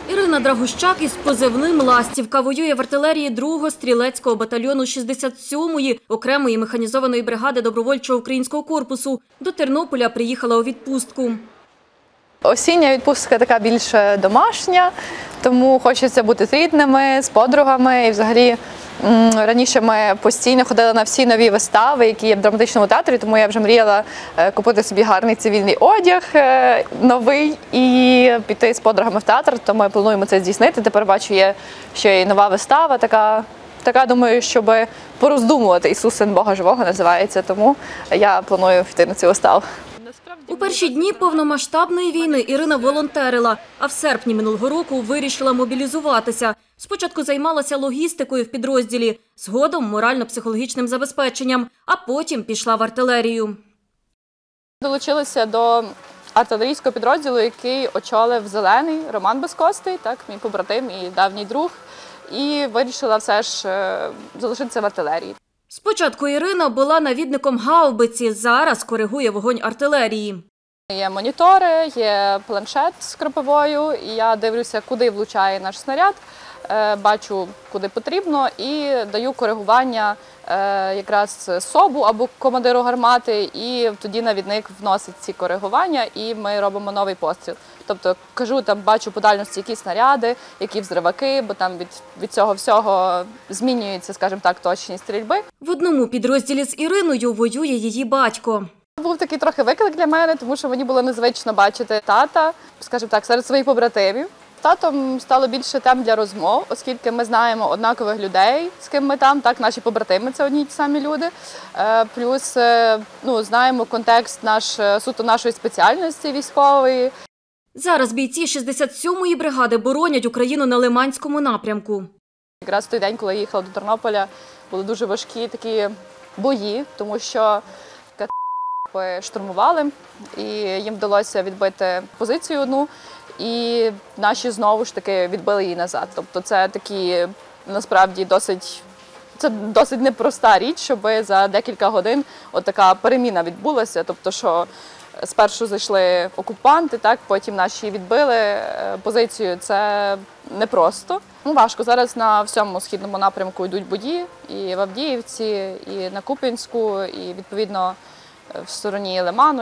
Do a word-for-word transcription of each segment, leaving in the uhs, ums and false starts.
Ірина Драгущак із позивним «Ластівка» воює в артилерії другого стрілецького батальйону шістдесят сьомої окремої механізованої бригади добровольчого українського корпусу. До Тернополя приїхала у відпустку. Осіння відпустка така більш домашня, тому хочеться бути з рідними, з подругами. І взагалі раніше ми постійно ходили на всі нові вистави, які є в драматичному театрі, тому я вже мріяла купити собі гарний цивільний одяг новий і піти з подругами в театр, то ми плануємо це здійснити. Тепер бачу, є ще й нова вистава, така, така думаю, щоб пороздумувати. «Ісус, син Бога живого» називається, тому я планую піти на цю виставу. У перші дні повномасштабної війни Ірина волонтерила, а в серпні минулого року вирішила мобілізуватися. Спочатку займалася логістикою в підрозділі, згодом морально-психологічним забезпеченням, а потім пішла в артилерію. Долучилася до артилерійського підрозділу, який очолив Зелений Роман Безкостий, так, мій побратим і давній друг, і вирішила все ж залишитися в артилерії. Спочатку Ірина була навідником гаубиці, зараз коригує вогонь артилерії. Є монітори, є планшет з кропивою, і я дивлюся, куди влучає наш снаряд, бачу, куди потрібно, і даю коригування якраз СОБу або командиру гармати, і тоді навідник вносить ці коригування, і ми робимо новий постріл. Тобто, кажу, там бачу по дальності, які снаряди, які взриваки, бо там від, від цього всього змінюється, скажімо так, точність стрільби. В одному підрозділі з Іриною воює її батько. Був такий трохи виклик для мене, тому що мені було незвично бачити тата, скажімо так, серед своїх побратимів. Татом стало більше тем для розмов, оскільки ми знаємо однакових людей, з ким ми там, так, наші побратими – це одні й ті самі люди. Плюс, ну, знаємо контекст наш, суто нашої спеціальності військової. Зараз бійці шістдесят сьомої бригади боронять Україну на Лиманському напрямку. Якраз в той день, коли я їхала до Тернополя, були дуже важкі такі бої, тому що штурмували, і їм вдалося відбити позицію одну, і наші знову ж таки відбили її назад. Тобто це такі, насправді, досить, це досить непроста річ, щоб за декілька годин от така переміна відбулася. Тобто, що спершу зайшли окупанти, так, потім наші відбили позицію. Це непросто. Ну, важко. Зараз на всьому східному напрямку йдуть бої, і в Авдіївці, і на Куп'янську, і, відповідно, в стороні Лиману.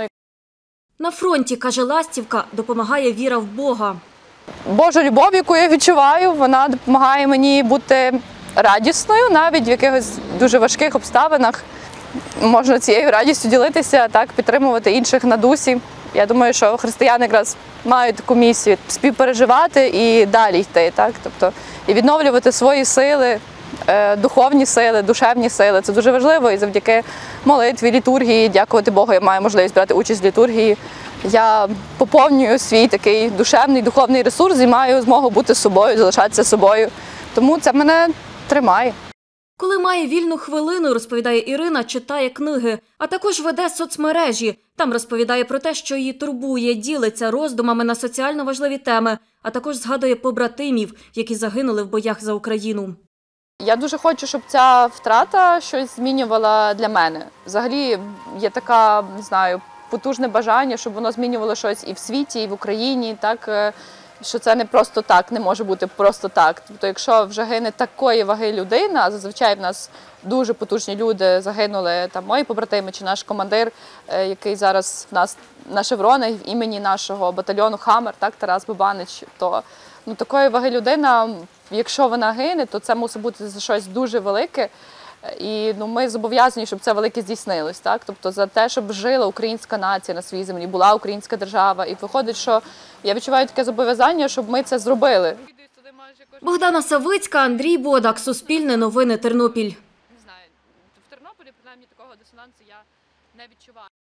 На фронті, каже Ластівка, допомагає віра в Бога. Божа любов, яку я відчуваю, вона допомагає мені бути радісною, навіть в якихось дуже важких обставинах. Можна цією радістю ділитися, так, підтримувати інших на дусі. Я думаю, що християни якраз мають таку місію – співпереживати і далі йти, так, тобто і відновлювати свої сили, духовні сили, душевні сили. Це дуже важливо, і завдяки молитві, літургії, дякувати Богу, я маю можливість брати участь в літургії. Я поповнюю свій такий душевний, духовний ресурс і маю змогу бути собою, залишатися собою. Тому це мене тримає. Коли має вільну хвилину, розповідає Ірина, читає книги, а також веде соцмережі. Там розповідає про те, що її турбує, ділиться роздумами на соціально важливі теми, а також згадує побратимів, які загинули в боях за Україну. Я дуже хочу, щоб ця втрата щось змінювала для мене. Взагалі є така, не знаю, потужне бажання, щоб воно змінювало щось і в світі, і в Україні, так, що це не просто так, не може бути просто так. Тобто, якщо вже гине такої ваги людина, а зазвичай в нас дуже потужні люди загинули, там мої побратими чи наш командир, який зараз в нас на шевронах в імені нашого батальйону «Хаммер», так, Тарас Бабанич, то ну, такої ваги людина, якщо вона гине, то це мусить бути за щось дуже велике. І ну, ми зобов'язані, щоб це велике здійснилось. Так? Тобто за те, щоб жила українська нація на своїй землі, була українська держава. І виходить, що я відчуваю таке зобов'язання, щоб ми це зробили. Богдана Савицька, Андрій Бодак, Суспільне новини, Тернопіль. Не знаю, в Тернополі, принаймні, такого дисонансу я не відчуваю.